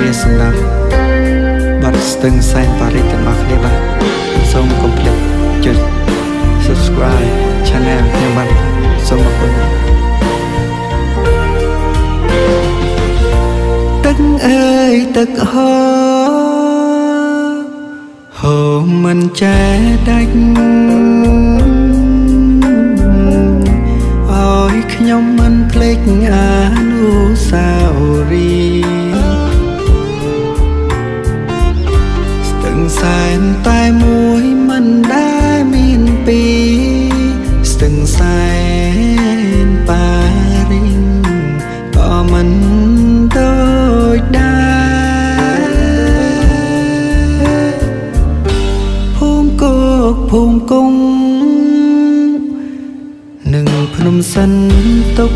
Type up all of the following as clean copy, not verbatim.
សម្រាប់បាត់ស្ទឹងសែនប៉ារីសទាំងអស់គ្នាបាទសូមកុំភ្លេចចុច subscribe channel ខ្ញុំបាទសូមអរគុណទឹកអើយទឹកហូរមិនចេះដាច់ឲ្យខ្ញុំមិនភ្លេចអនុស្សាវរីយ៍ស្ទឹងសែនតែមួយមិនដែលមានពីរស្ទឹងសែនប៉ារីសក៏មិនដូចដែរភូមិគោកភូមិគង់និងភ្នំសិនទុក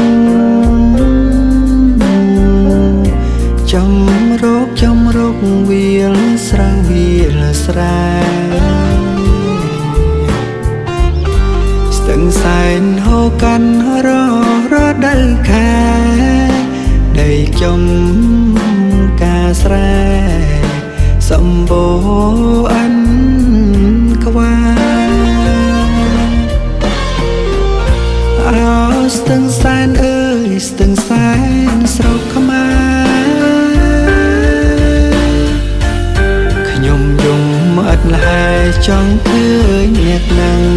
ចំរកវាលស្រែស្ទឹងសែនហូរកាន់រដូវខែដីចំការស្រែសម្បូរអិនក្វាស្ទឹងសែនអើយស្ទឹងសែនស្រុកខ្មែរខ្ញុំយំអត់លហែចង់ឃើញអ្នកណាំង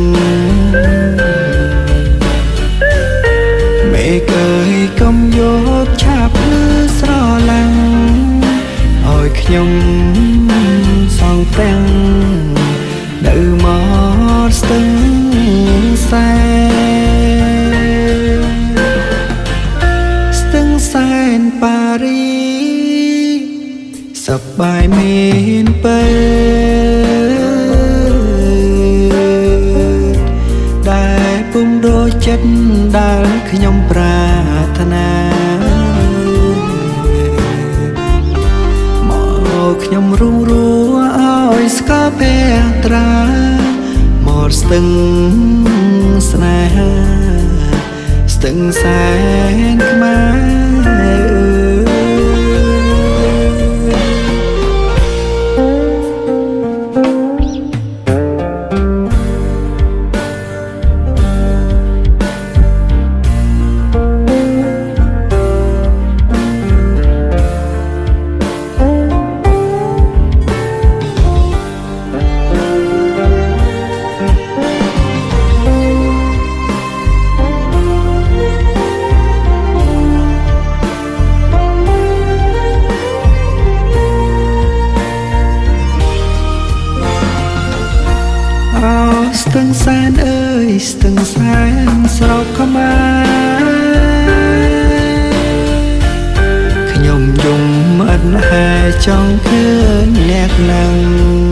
មេកើយកុំយកឆាប់លឺស្រឡាំងឲ្យខ្ញុំសងទាំងនៅមកស្ទឹងសែនប៉ារីសសប្បាយមានពេលដែលពុំដូចចិត្តដែលខ្ញុំប្រាថ្នាមកខ្ញុំរួងឲ្យស្គាល់ពេលត្រាមកស្ទឹងស្នេហាស្ទឹងសែនខ្មែរស្ទឹងសែនអើយស្ទឹងសែនស្រុកខ្មែរខ្ញុំយំអត់ហែចង់ឃើញអ្នកណាំង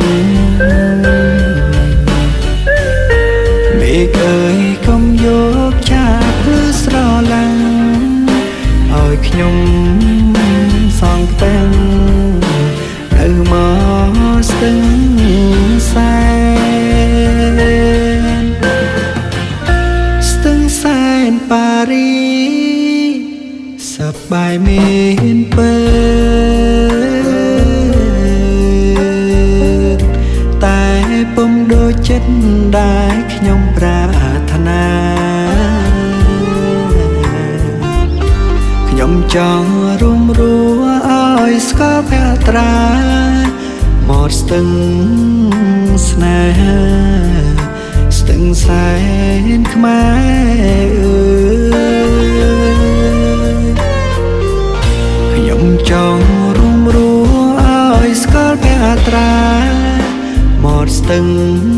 មេកើយកុំយកឆាបលឺស្រឡាំងឲ្យខ្ញុំសងផ្ទាំងនៅមកស្ទឹងសែនសែនប៉ារីសសប្បាយមានពេលតែពុំដូចចិត្តដែលខ្ញុំប្រាថ្នាខ្ញុំចង់រួមឲ្យស្គាល់ព្រះត្រាមកស្ទឹងស្នេហាស្ទឹងសែនខ្មែរខ្ញុំចង់រួមឲ្យស្គាល់ព្រះត្រាមកស្ទឹង